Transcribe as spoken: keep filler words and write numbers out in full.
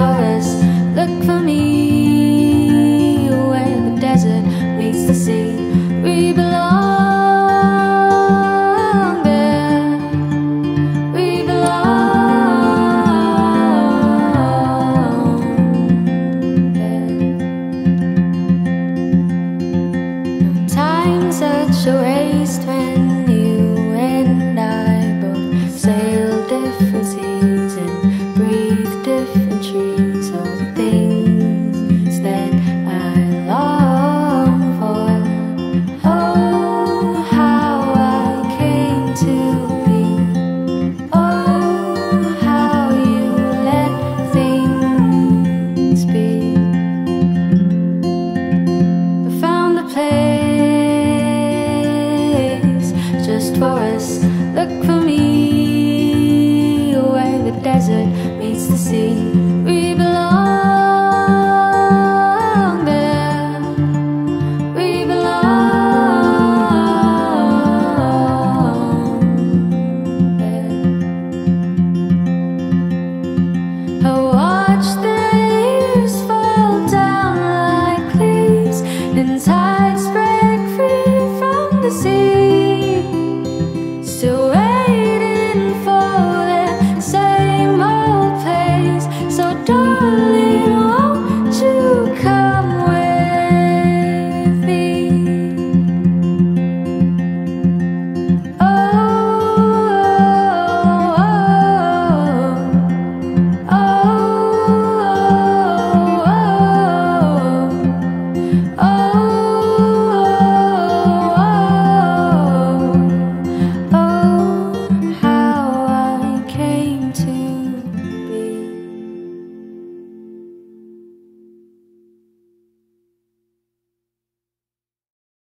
for us. Look for me where the desert meets the sea. We belong there. We belong there. No time such a waste when you and I both sail different seas and breathe different trees. All the things that I long for. Oh, how I came to be. Oh, how you let things be. I found a place just for us. Look for me where the desert meets the sea.